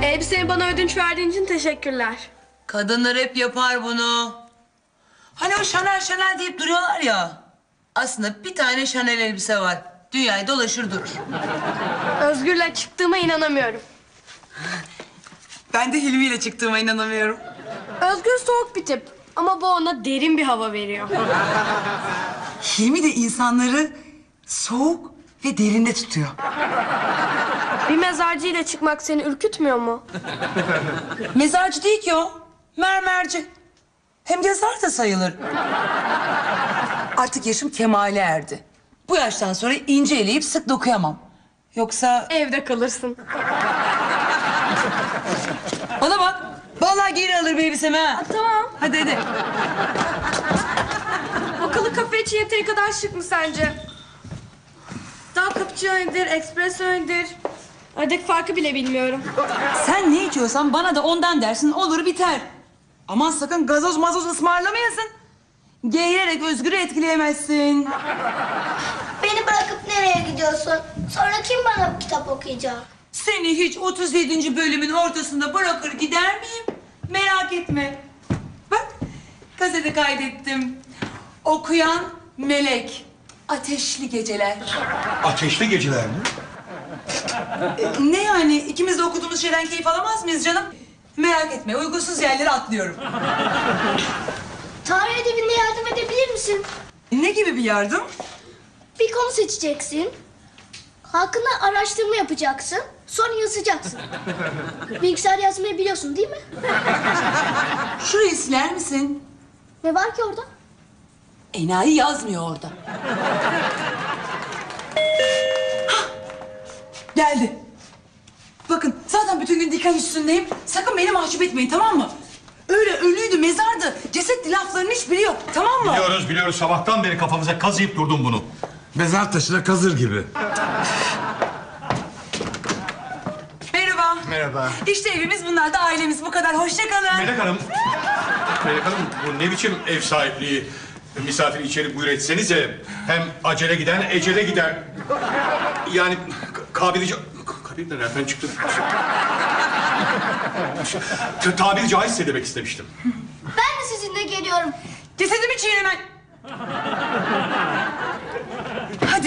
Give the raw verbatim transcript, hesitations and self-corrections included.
Elbiseni bana ödünç verdiğin için teşekkürler. Kadınlar hep yapar bunu. Hani o Chanel Chanel deyip duruyorlar ya. Aslında bir tane Chanel elbise var. Dünyayı dolaşır durur. Özgür'le çıktığıma inanamıyorum. Ben de Hilmi ile çıktığıma inanamıyorum. Özgür soğuk bir tip ama bu ona derin bir hava veriyor. Hilmi de insanları soğuk ve derinde tutuyor. Bir mezarcıyla çıkmak seni ürkütmüyor mu? Mezarcı değil ki o. Mermerci. Hem yazar da sayılır. Artık yaşım kemale erdi. Bu yaştan sonra ince eleyip sık dokuyamam. Yoksa Evde kalırsın. bana bak. Vallahi geri alır bir elbisemi ha. Tamam. Hadi hadi. Akıllı kafe için yeteri kadar şık mı sence? Daha cappuccino'dur, espresso'dur. Aradaki farkı bile bilmiyorum. Sen ne içiyorsan bana da ondan dersin, olur biter. Aman sakın gazoz mazoz ısmarlamayasın. Geğirerek Özgür'ü etkileyemezsin. Beni bırakıp nereye gidiyorsun? Sonra kim bana kitap okuyacak? Seni hiç otuz yedinci bölümün ortasında bırakır gider miyim? Merak etme. Bak, gazete kaydettim. Okuyan melek. Ateşli geceler. Ateşli geceler mi? Ne yani? İkimiz de okuduğumuz şeyden keyif alamaz mıyız canım? Merak etme, uygunsuz yerlere atlıyorum. Tarih edebinde yardım edebilir misin? Ne gibi bir yardım? Bir konu seçeceksin. Hakkında araştırma yapacaksın. Sonra yazacaksın. Bilgisayar yazmayı biliyorsun değil mi? Şurayı siler misin? Ne var ki orada? Enayi yazmıyor orada. Hah! Geldi. Bakın zaten bütün gün diken üstündeyim. Sakın beni mahcup etmeyin, tamam mı? Öyle ölüydü, mezardı. Cesetti, lafların hiçbiri yok, tamam mı? Biliyoruz biliyoruz, sabahtan beri kafamıza kazıyıp durdum bunu. Mezar taşına kazır gibi. Merhaba. Merhaba. İşte evimiz, bunlar da ailemiz. Bu kadar, hoşça kalın. Melek Hanım, Melek Hanım bu ne biçim ev sahipliği? Misafir içeri buyur etsenize. Hem acele giden ecele gider. Yani kabili... ca- Kabili de nereden çıktı? Tabiri caizse demek istemiştim. Ben de sizinle geliyorum. Cesedimi çiğnemen. Hadi.